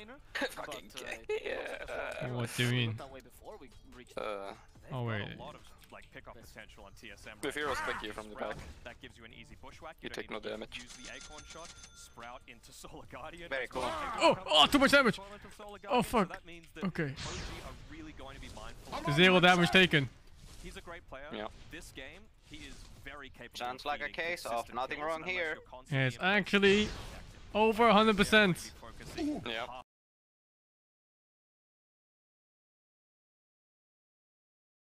laner. Fucking gay. What do you mean? Oh wait. A lot of like pickup potential on TSM. The heroes pick you from the back. That gives you an easy bushwhack. You take no damage. Use the acorn shot, sprout into Solar Guardian. Very cool. Oh, too much damage. Oh fuck. That means that Okay. OG are really going to be mindful. 0 damage taken. He's a great player. Yeah. This game, he is very capable. Sounds like a case of nothing wrong here. Yeah, it's actually over 100%. Yeah.